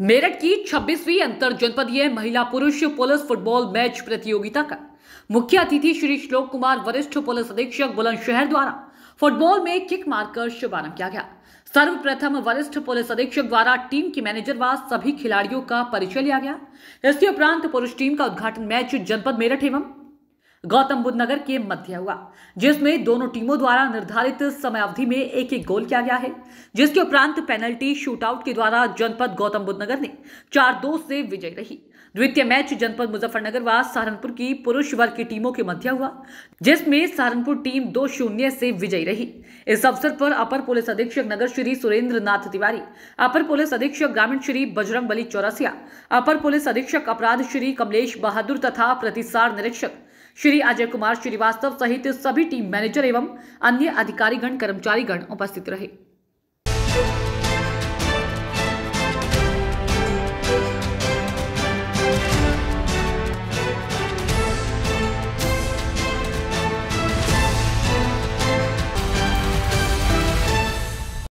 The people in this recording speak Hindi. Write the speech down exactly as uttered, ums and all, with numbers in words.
मेरठ की छब्बीसवीं अंतर जनपदीय महिला पुरुष पुलिस फुटबॉल मैच प्रतियोगिता का मुख्य अतिथि श्री श्लोक कुमार वरिष्ठ पुलिस अधीक्षक बुलंदशहर द्वारा फुटबॉल में किक मारकर शुभारंभ किया गया। सर्वप्रथम वरिष्ठ पुलिस अधीक्षक द्वारा टीम के मैनेजर व सभी खिलाड़ियों का परिचय लिया गया। इसके उपरांत पुरुष टीम का उद्घाटन मैच जनपद मेरठ एवं गौतम बुद्ध नगर के मध्य हुआ, जिसमें दोनों टीमों द्वारा निर्धारित समय अवधि में एक एक गोल किया गया है, जिसके उपरांत पेनल्टी शूटआउट के द्वारा जनपद गौतम बुद्ध नगर ने चार दो से विजयी रही। द्वितीय मैच जनपद मुजफ्फरनगर व सहारनपुर की पुरुष वर्ग की टीमों के मध्य हुआ, जिसमें सहारनपुर टीम दो शून्य से विजयी रही। इस अवसर पर अपर पुलिस अधीक्षक नगर श्री सुरेंद्र नाथ तिवारी, अपर पुलिस अधीक्षक ग्रामीण श्री बजरंग बली चौरसिया, अपर पुलिस अधीक्षक अपराध श्री कमलेश बहादुर तथा प्रतिसार निरीक्षक श्री अजय कुमार श्रीवास्तव सहित सभी टीम मैनेजर एवं अन्य अधिकारीगण कर्मचारीगण उपस्थित रहे।